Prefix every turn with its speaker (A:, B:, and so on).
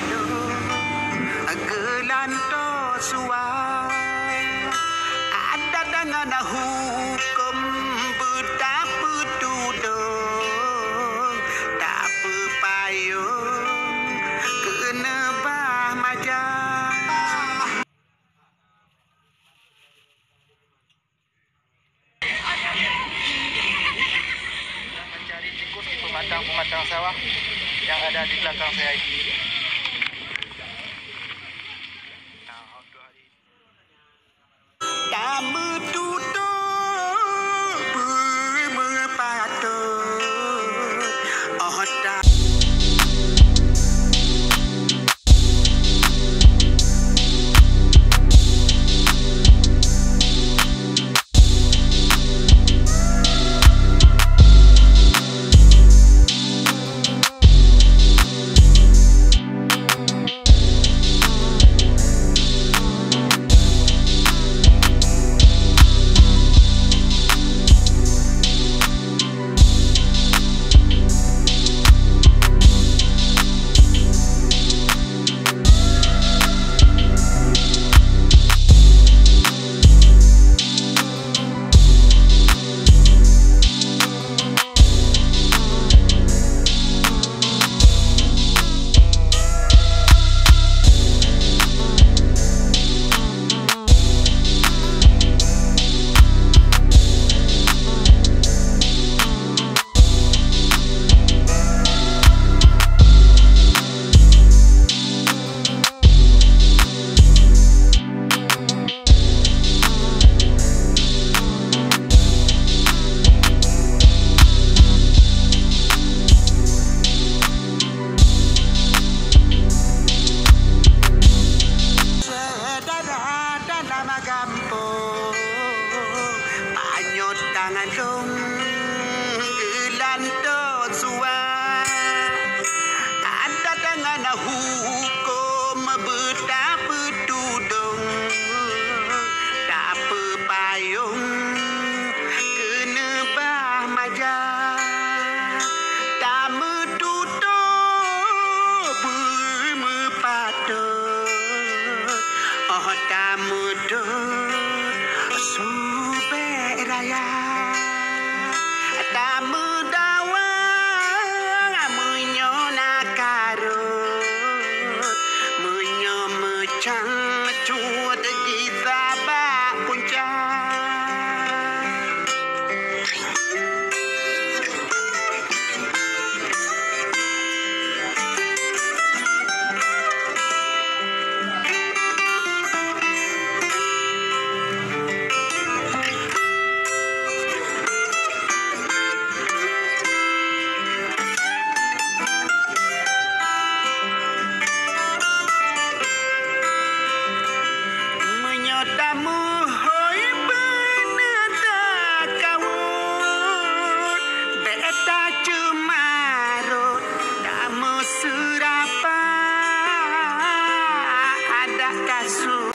A: gelanto suai ada dengan hukum betapa tudung tak payung kena bah majah.
B: Mencari tikus di pematang sawah yang ada di belakang saya ini. Tangan dong gelanto suai ada dengan hukum betapa tudung tak payung kena bah majah tak metutup bermepatut tak mudut subek raya tak mudawang menyona karut menyomecang cut kita bak puncak. Tamu hoi benata kawut beta cemarut tamu serapa ada kasut